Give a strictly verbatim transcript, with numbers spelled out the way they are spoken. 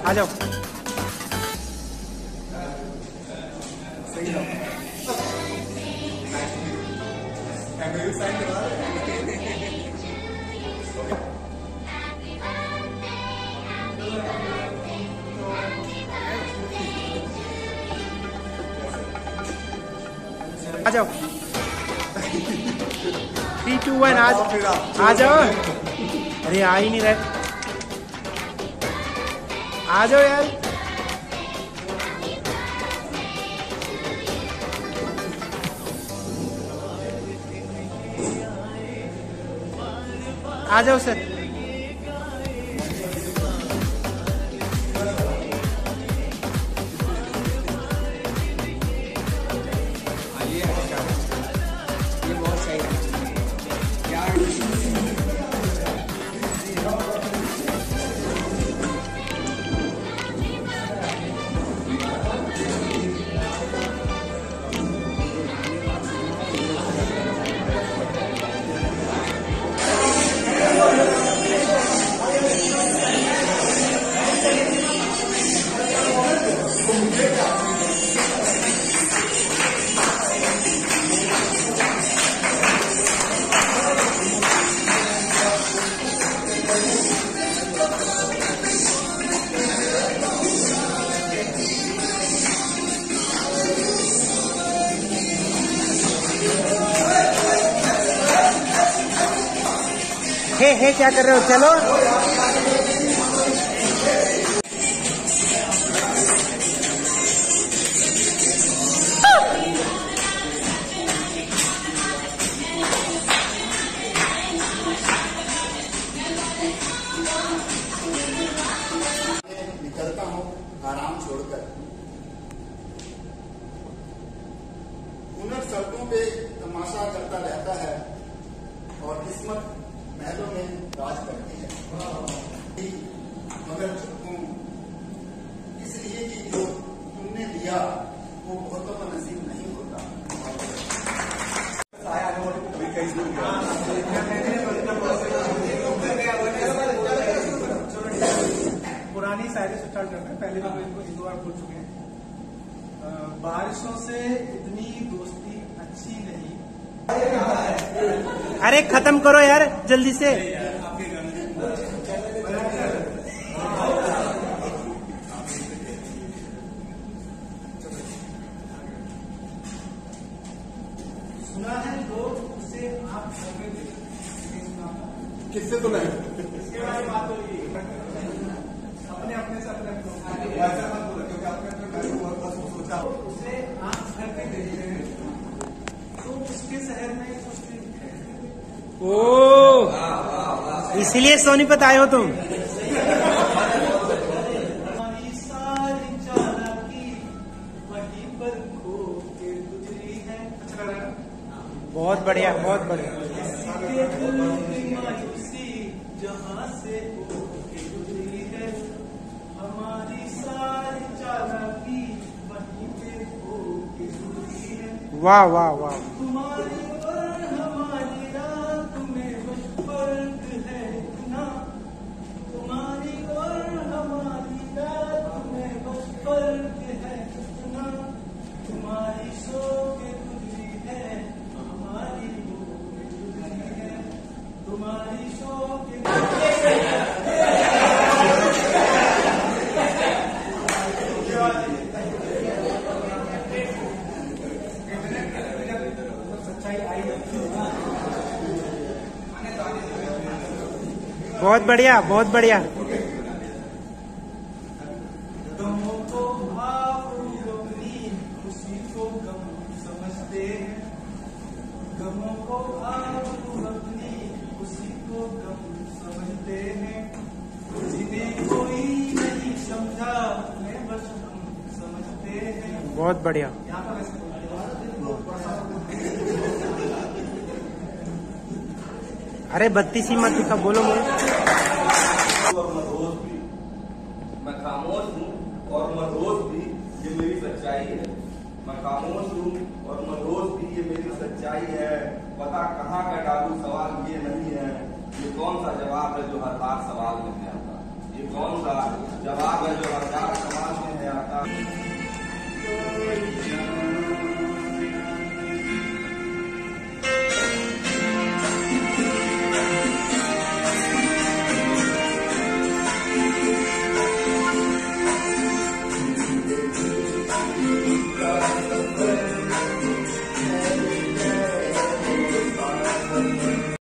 आ जाओ। आ जाओ। Three to one आज आ जाओ। अरे आ ही नहीं रहे, आ जाओ यार। आ जाओ सर। हे हे क्या कर रहे हो? चलो। निकलता हूँ आराम छोड़कर, हुनर सड़कों पे तमाशा करता रहता है और किस्मत महलों में राज करती है। मगर चुप हूँ इसलिए कि जो तुमने दिया वो बहुतों का नसीब नहीं होता। पुरानी शायरी से स्टार्ट करते हैं। पहले तो इनको एक दो बार बोल चुके हैं। बारिशों से इतनी दोस्ती अच्छी नहीं। अरे खत्म करो यार जल्दी से। सुना है लोग उसे आप किससे तो नहीं, इसके बारे में बात हो रही है। अपने अपने से अपने ऐसा मत बोलो क्योंकि आपने अपने बारे में बहुत सोचा। उसे आप घर पे देखते हैं तो उसके शहर में ओ इसलिए सोनीपत आए हो तुम। हमारी सारी चालाकी वहीं पर खो के गुजरी है। अच्छा लग रहा है? बहुत बढ़िया, बहुत बढ़िया। मायूसी जहाँ से हो के गुजरी है, हमारी सारी चालाकी वहीं पे हो के गुजरी है। वाह वाह वाह। तुम्हारी और हमारी रात में बस फर्क है इतना, तुम्हारी और हमारी रात में बस फर्क है इतना, तुम्हारी सो के गुजरी है हमारी वो के गुजरी है, तुम्हारी सो के बहुत बढ़िया, बहुत बढ़िया। गमों को आप अपनी खुशी को गम समझते हैं, गमों को आप अपनी खुशी को गम समझते हैं, जिन्हें कोई नहीं समझा उन्हें बस हम समझते हैं। बहुत बढ़िया। यहाँ पर ऐसे अरे बत्तीस ही मत दिखा, बोलो बोलो। और मदहोश भी, मैं खामोश हूँ और मदहोश भी, ये मेरी सच्चाई है। मैं खामोश हूँ और मदहोश भी, ये मेरी सच्चाई है। पता कहाँ का डालू सवाल ये नहीं है, ये कौन सा जवाब है जो हर बार सवाल में आता। ये कौन सा जवाब है जो हजार समाज में है आता